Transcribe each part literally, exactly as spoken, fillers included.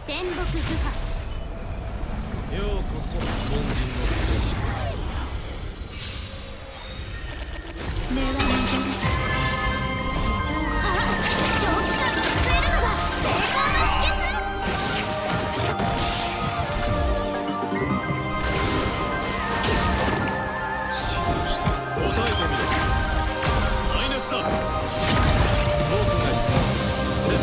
天木不破。 ようこそ凡人の目は見せる。あっ、長期間見据えるのが成功の秘訣。 答えてみろ。マイナスだ。僕が質問する。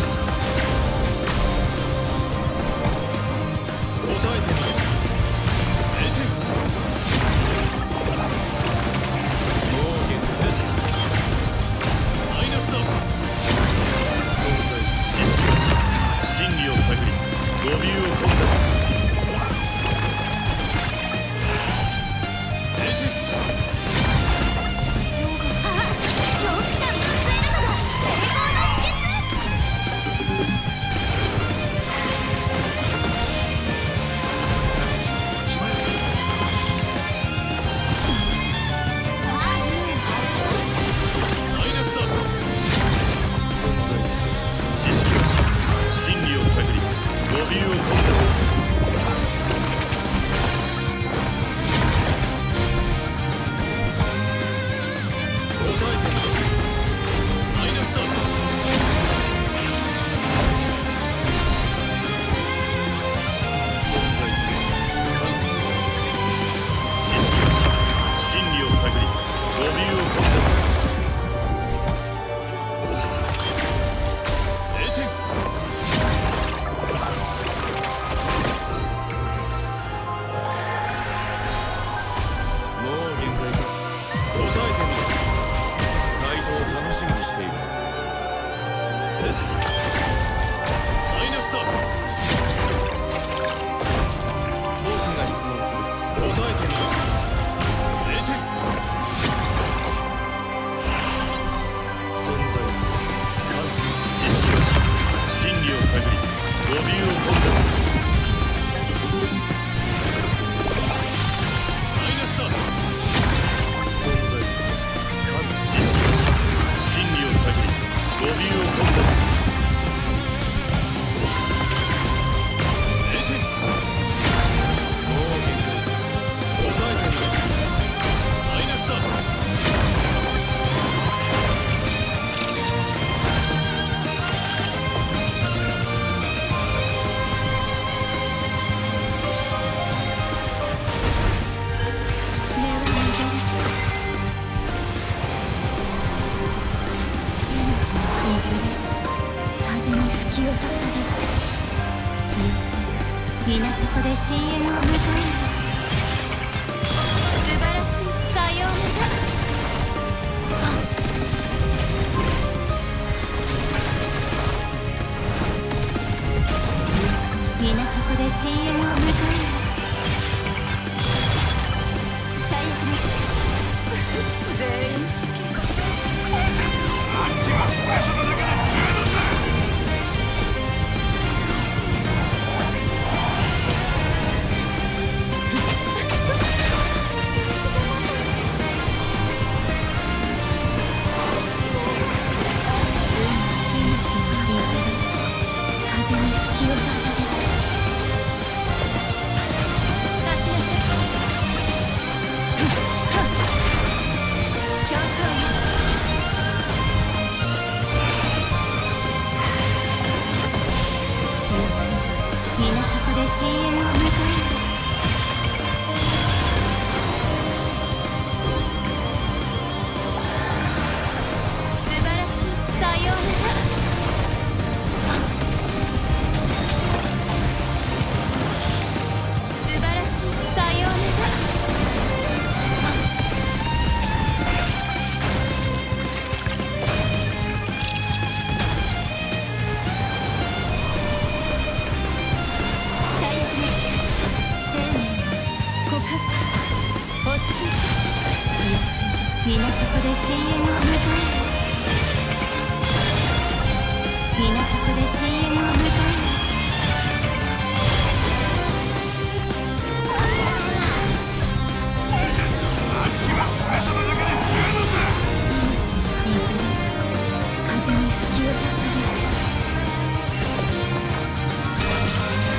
答えてみろ。れいてん。もう限界です。マイナスだ。存在、知識を知、真理を探り、語尾を混雑する。れいてん。 皆そこで深淵を迎える。素晴らしい。さようなら。皆そこで深淵を迎える。最悪の地全員死刑。あっちは俺様だから十分だ。深淵を迎える。素晴らしい。さようなら。素晴らしい。さようなら。皆そこで深淵を迎える。皆そこで深淵を迎える。あっちは俺様だから十分だ。命はいずれ風に吹き落とされる。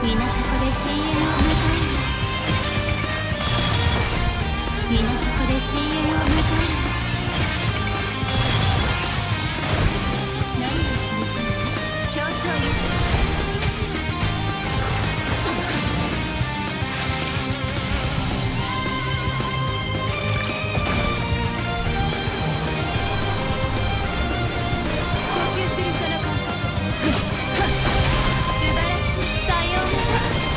水底で深淵を迎える。水底で深淵を迎える。何が知りたい？協調よ。呼吸するその感覚。素晴らしい。さようなら。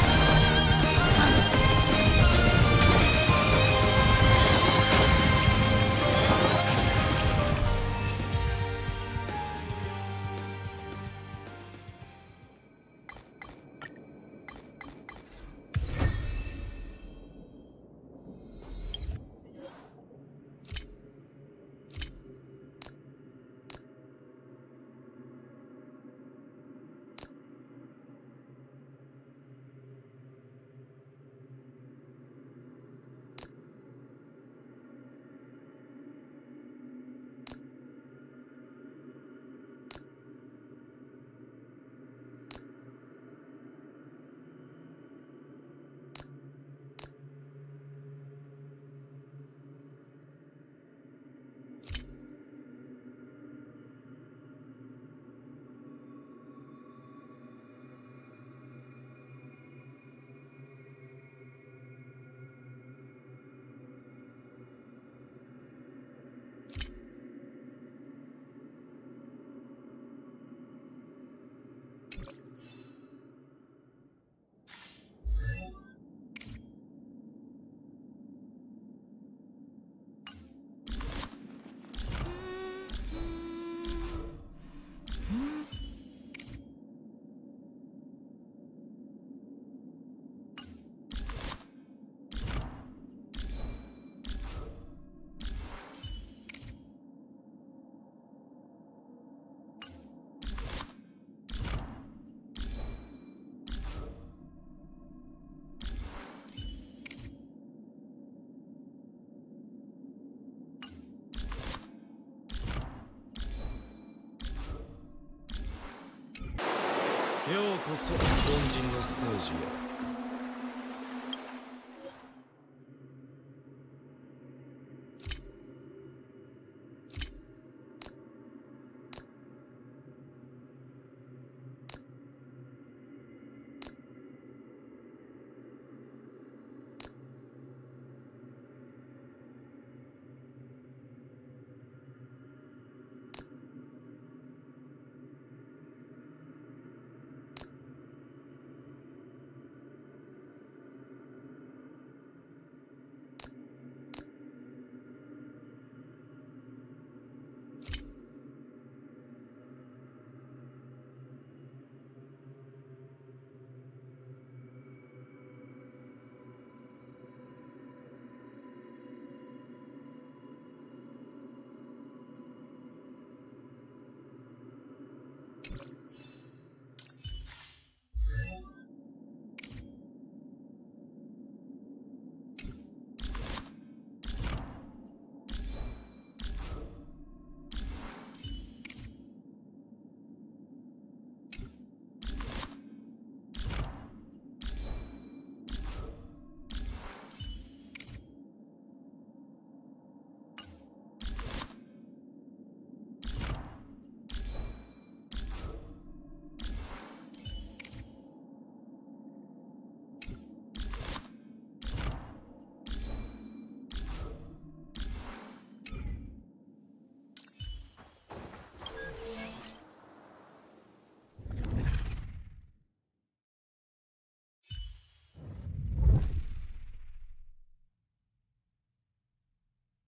ようこそ凡人のステージへ。